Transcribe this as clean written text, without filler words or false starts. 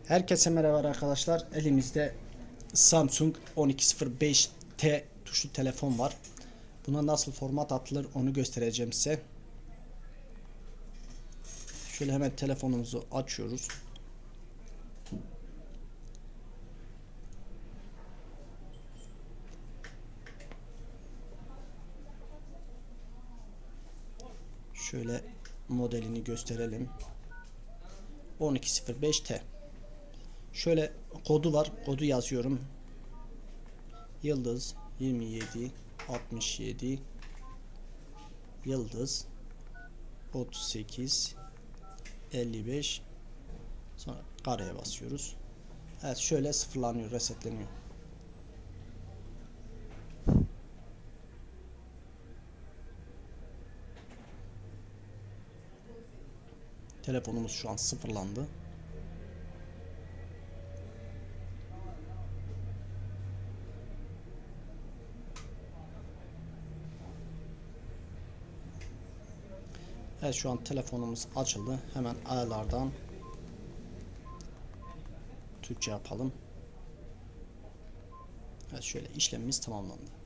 Herkese merhaba arkadaşlar. Elimizde Samsung 1205T tuşlu telefon var. Buna nasıl format atılır onu göstereceğim size. Şöyle hemen telefonumuzu açıyoruz. Şöyle modelini gösterelim. 1205T. Şöyle kodu var. Kodu yazıyorum. Yıldız 27 67 Yıldız 38 55, sonra kareye basıyoruz. Evet, şöyle sıfırlanıyor, resetleniyor. Telefonumuz şu an sıfırlandı. Evet, şu an telefonumuz açıldı. Hemen ayarlardan Türkçe yapalım. Evet, şöyle işlemimiz tamamlandı.